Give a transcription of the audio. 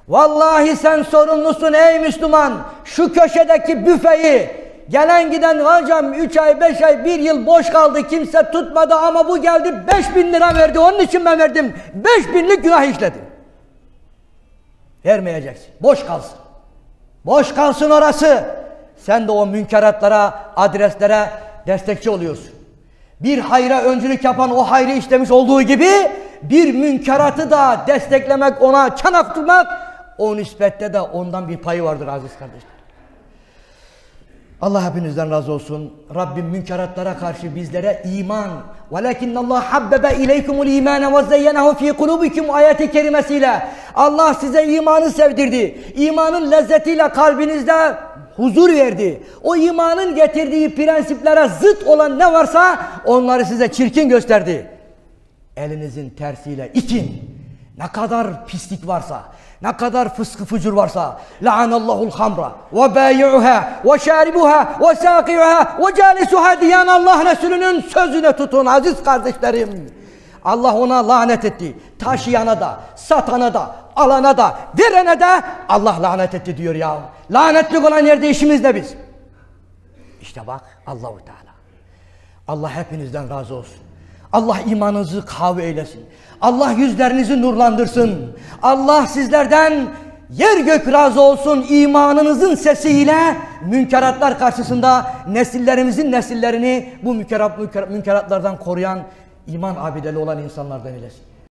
Vallahi sen sorumlusun ey Müslüman. Şu köşedeki büfeyi gelen giden hocam 3 ay 5 ay 1 yıl boş kaldı, kimse tutmadı ama bu geldi 5.000 lira verdi, onun için ben verdim. 5.000'lik günah işledim. Vermeyeceksin. Boş kalsın. Boş kalsın orası. Sen de o münkeratlara, adreslere destekçi oluyorsun. Bir hayra öncülük yapan o hayrı işlemiş olduğu gibi bir münkeratı da desteklemek, ona çanak tutmak, o nispette de ondan bir payı vardır aziz kardeşler. Allah hepinizden razı olsun. Rabbim münkeratlara karşı bizlere iman. وَلَكِنَّ اللّٰهَ حَبَّبَ اِلَيْكُمُ الْا۪يمَانَ وَزَّيَّنَهُ ف۪ي قُلُوبِكُمْ ayeti kerimesiyle Allah size imanı sevdirdi. İmanın lezzetiyle kalbinizde huzur verdi. O imanın getirdiği prensiplere zıt olan ne varsa onları size çirkin gösterdi. Elinizin tersiyle itin. Ne kadar pislik varsa, ne kadar fıskı fucur varsa, la'anallahu'l hamra ve bâyi'uha ve şâribuha ve sâki'uha ve câlisuha diyen Allah Resulü'nün sözüne tutun aziz kardeşlerim. Allah ona lanet etti. Taşıyana da, satana da, alana da, verene de Allah lanet etti diyor ya. Lanetlik olan yerde işimiz ne biz? İşte bak Allahu Teala. Allah hepinizden razı olsun. Allah imanınızı kavve eylesin. Allah yüzlerinizi nurlandırsın. Allah sizlerden yer gök razı olsun. İmanınızın sesiyle münkeratlar karşısında nesillerimizin nesillerini bu münkeratlardan koruyan iman abideli olan insanlardan eylesin.